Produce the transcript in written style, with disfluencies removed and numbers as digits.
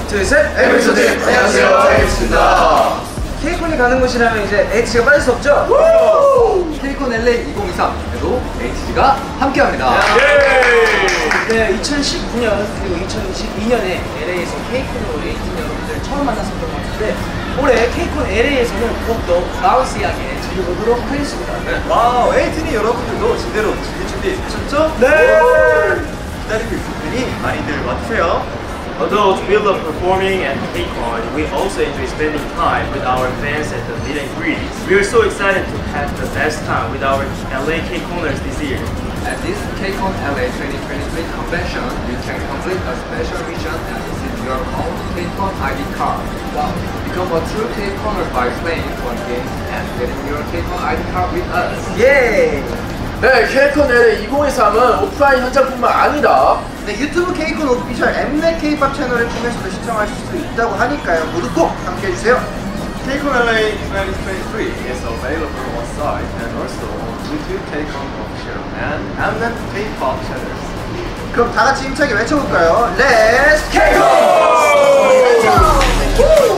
둘, 셋! 에피소드! 안녕하세요, H입니다. K콘이 가는 곳이라면 이제 H가 빠질 수 없죠? K콘 LA 2023에도 HG가 함께합니다. 네, 2019년 그리고 2022년에 LA에서 K콘으로 에이틴 여러분들 처음 만났었던 것 같은데 올해 K콘 LA에서는 더욱더 바운시하게 즐겨보도록 하겠습니다. 와우, 에이틴이 여러분들도 제대로 즐길 준비 되셨죠? 네! 기다리고 있을 테니 많이들 와주세요. Although we love performing at KCON, we also enjoy spending time with our fans at the meet and greets. We are so excited to have the best time with our LA KCONers this year. At this KCON LA 2023 convention, you can complete a special mission and receive your own KCON ID card. Become a true KCONer by playing fun games and getting your KCON ID card with us. 예! 네, K콘 LA 2023은 오프라인 현장뿐만 아니라 네, 유튜브 K콘 오피셜 엠넷 K팝 채널을 통해서도 시청하실 수 있다고 하니까요. 모두 꼭 함께해주세요. KCON LA 2023 is available on site and also on YouTube KCON official and Mnet K-pop channels. 그럼 다 같이 힘차게 외쳐볼까요? Let's KCON!